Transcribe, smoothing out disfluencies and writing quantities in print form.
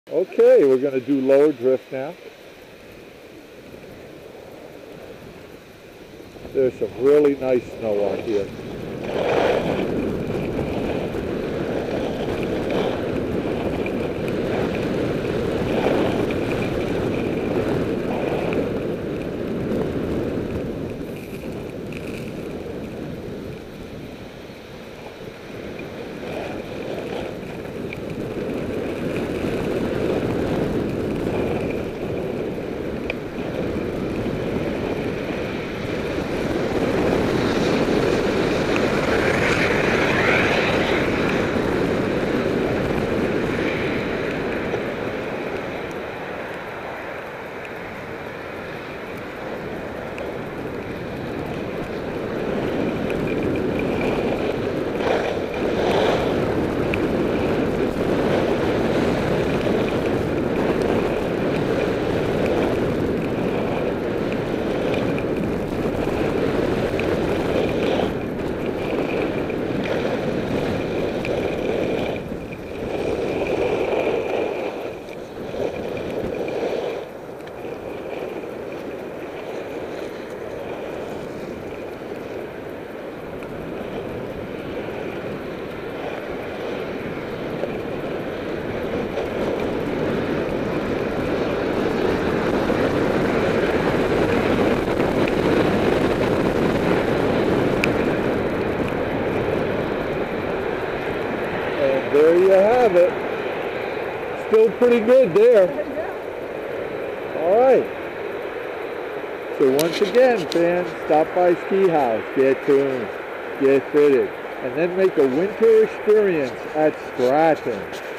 Okay, we're going to do lower drift now. There's some really nice snow out here. There you have it. Still pretty good there. All right. So once again, fans, stop by Ski House, get tuned, get fitted, and then make a winter experience at Stratton.